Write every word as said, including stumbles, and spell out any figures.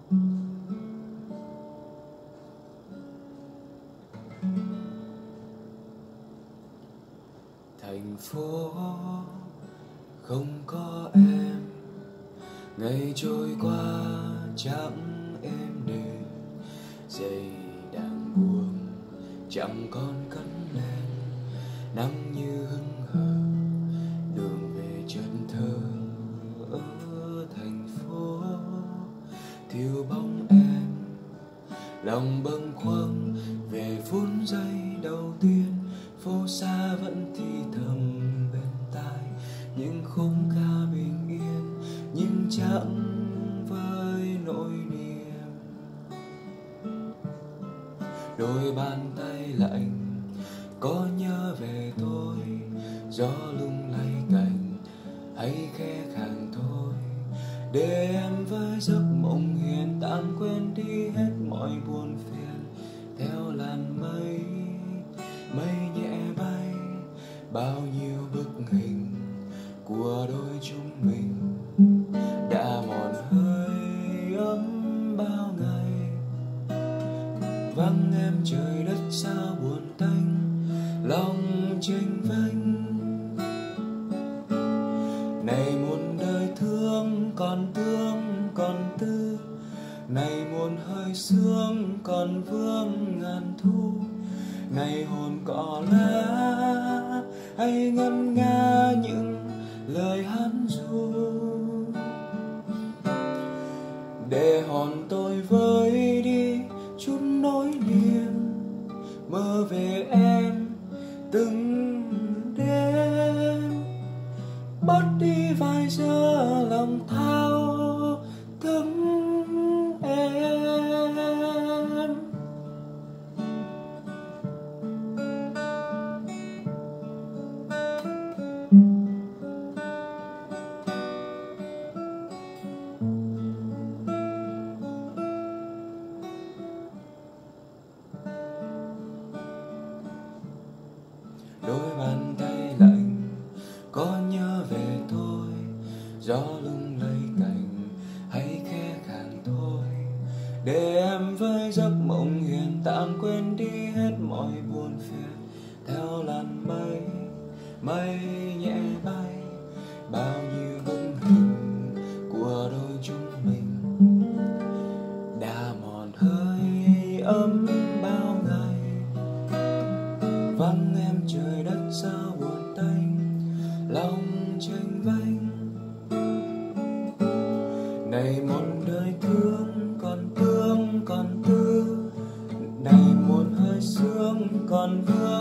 Thành phố không có em, ngày trôi qua chẳng êm đềm, giây đang buông chẳng còn cất lên, nắng như hững hờ đường về chân thơ. Ở thành phố thiếu bóng em, lòng bâng khuâng về phút giây đầu tiên. Phố xa vẫn thì thầm bên tai những khúc ca bình yên, nhưng chẳng với nỗi niềm. Đôi bàn tay lạnh có nhớ về tôi, gió lung lay cành hay khẽ khàng thôi, để em với giấc mộng hiền tạm quên đi hết mọi buồn phiền. Theo làn mây, mây nhẹ bay, bao nhiêu bức hình của đôi chúng mình đã mòn hơi ấm bao ngày. Vắng em trời đất sao buồn tênh, lòng chênh vênh. Này muôn đời thương còn tương còn tư, này muôn hơi sương còn vương ngàn thu. Này hồn cỏ lá hay ngân nga những lời hát ru, để hồn tôi vơi đi chút nỗi niềm, mơ về em từng đêm. Bớt đi vài giờ lòng thao thức em. Đôi bàn tay lạnh có nhớ về tôi, gió lung lay cành hay khẽ khàng thôi, để em với giấc mộng hiền tạm quên đi hết mọi buồn phiền. Theo làn mây, mây nhẹ bay, bao nhiêu bức hình của đôi chúng mình đã mòn hơi ấm bao ngày. Vắng em trời đất sao buồn tênh, lòng chênh vênh. Này một đời thương còn tương còn tư, này một hơi sương còn vương